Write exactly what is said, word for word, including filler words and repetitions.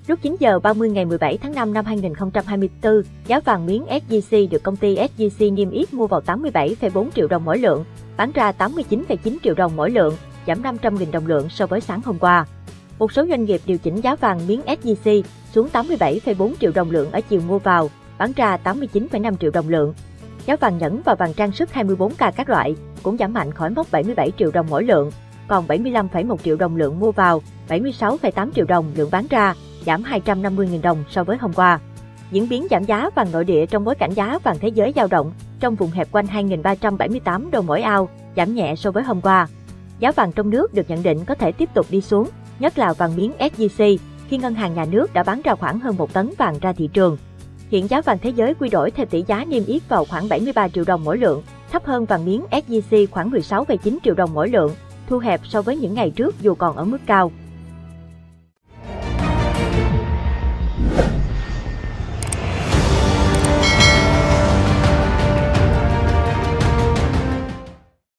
Lúc chín giờ ba mươi ngày mười bảy tháng năm năm hai nghìn không trăm hai mươi tư, giá vàng miếng ét gi xê được công ty ét gi xê niêm yết mua vào tám mươi bảy phẩy bốn triệu đồng mỗi lượng, bán ra tám mươi chín phẩy chín triệu đồng mỗi lượng, giảm năm trăm nghìn đồng lượng so với sáng hôm qua. Một số doanh nghiệp điều chỉnh giá vàng miếng ét gi xê xuống tám mươi bảy phẩy bốn triệu đồng lượng ở chiều mua vào, bán ra tám mươi chín phẩy năm triệu đồng lượng. Giá vàng nhẫn và vàng trang sức hai mươi bốn ca các loại cũng giảm mạnh khỏi mốc bảy mươi bảy triệu đồng mỗi lượng, còn bảy mươi lăm phẩy một triệu đồng lượng mua vào, bảy mươi sáu phẩy tám triệu đồng lượng bán ra, giảm hai trăm năm mươi nghìn đồng so với hôm qua. Diễn biến giảm giá vàng nội địa trong bối cảnh giá vàng thế giới dao động trong vùng hẹp quanh hai nghìn ba trăm bảy mươi tám đô mỗi ao, giảm nhẹ so với hôm qua. Giá vàng trong nước được nhận định có thể tiếp tục đi xuống, nhất là vàng miếng ét gi xê, khi ngân hàng nhà nước đã bán ra khoảng hơn một tấn vàng ra thị trường. Hiện giá vàng thế giới quy đổi theo tỷ giá niêm yết vào khoảng bảy mươi ba triệu đồng mỗi lượng, thấp hơn vàng miếng ét gi xê khoảng mười sáu phẩy chín triệu đồng mỗi lượng, thu hẹp so với những ngày trước dù còn ở mức cao.